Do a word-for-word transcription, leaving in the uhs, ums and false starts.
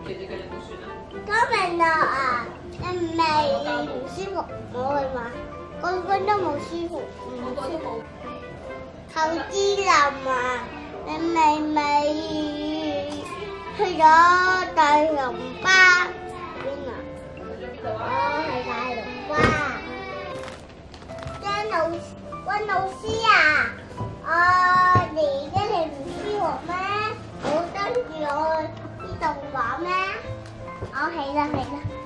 今日啊，因為唔舒服，冇去買，個個都冇舒服，唔舒服。後之林啊，你咪咪去咗大龍巴邊啊？我係大龍巴。張老溫老師啊，我哋今日唔舒服咩？好跟住我去啲動畫咩？我起啦起啦。